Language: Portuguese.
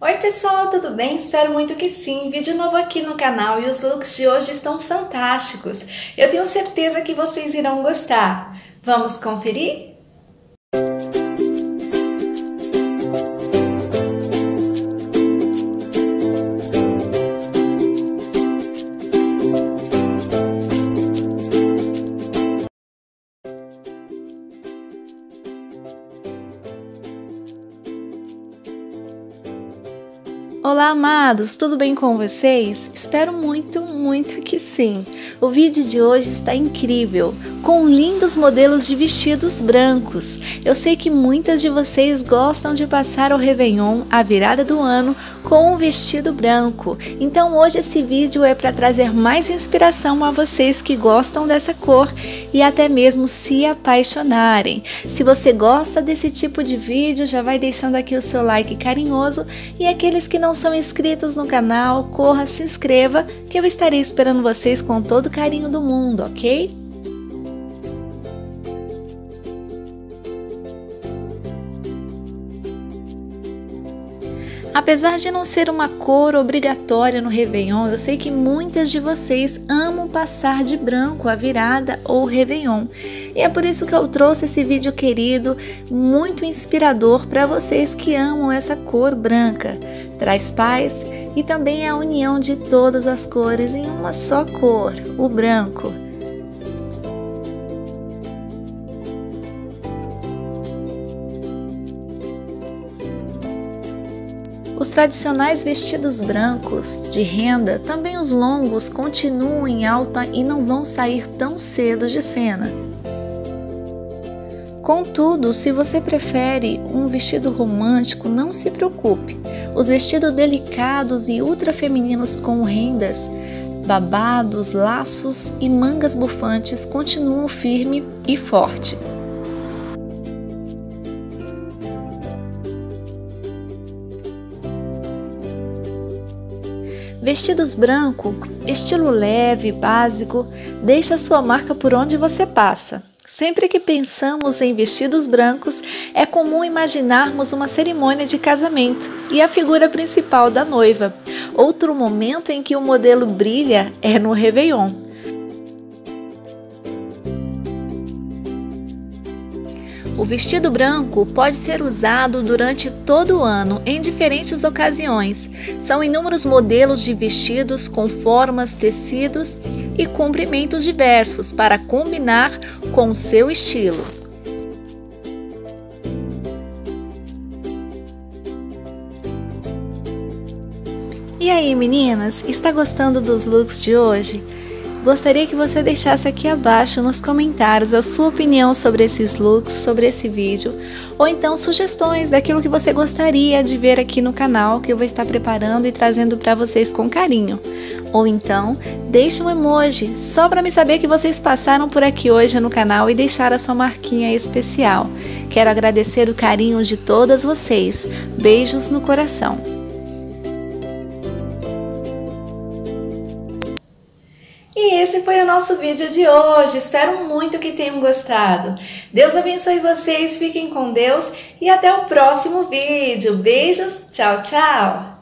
Oi pessoal, tudo bem? Espero muito que sim. Vídeo novo aqui no canal e os looks de hoje estão fantásticos. Eu tenho certeza que vocês irão gostar. Vamos conferir? Olá, amados! Tudo bem com vocês? Espero muito que sim! O vídeo de hoje está incrível, com lindos modelos de vestidos brancos. Eu sei que muitas de vocês gostam de passar o Réveillon, a virada do ano, com um vestido branco. Então hoje esse vídeo é para trazer mais inspiração a vocês que gostam dessa cor e até mesmo se apaixonarem. Se você gosta desse tipo de vídeo, já vai deixando aqui o seu like carinhoso, e aqueles que não são inscritos no canal, corra, se inscreva, que eu estarei esperando vocês com todo o carinho do mundo, ok? Apesar de não ser uma cor obrigatória no Réveillon, eu sei que muitas de vocês amam passar de branco a virada ou Réveillon. E é por isso que eu trouxe esse vídeo querido, muito inspirador para vocês que amam essa cor branca. Traz paz e também a união de todas as cores em uma só cor, o branco. Os tradicionais vestidos brancos de renda, também os longos, continuam em alta e não vão sair tão cedo de cena. Contudo, se você prefere um vestido romântico, não se preocupe. Os vestidos delicados e ultra femininos com rendas, babados, laços e mangas bufantes continuam firme e forte. Vestidos branco, estilo leve, básico, deixa sua marca por onde você passa. Sempre que pensamos em vestidos brancos, é comum imaginarmos uma cerimônia de casamento e a figura principal da noiva. Outro momento em que o modelo brilha é no Réveillon. O vestido branco pode ser usado durante todo o ano, em diferentes ocasiões. São inúmeros modelos de vestidos com formas, tecidos e comprimentos diversos para combinar com o seu estilo. E aí, meninas, está gostando dos looks de hoje? Gostaria que você deixasse aqui abaixo nos comentários a sua opinião sobre esses looks, sobre esse vídeo, ou então sugestões daquilo que você gostaria de ver aqui no canal, que eu vou estar preparando e trazendo para vocês com carinho. Ou então, deixe um emoji, só para me saber que vocês passaram por aqui hoje no canal e deixaram a sua marquinha especial. Quero agradecer o carinho de todas vocês. Beijos no coração. E esse foi o nosso vídeo de hoje, espero muito que tenham gostado. Deus abençoe vocês, fiquem com Deus e até o próximo vídeo. Beijos, tchau, tchau!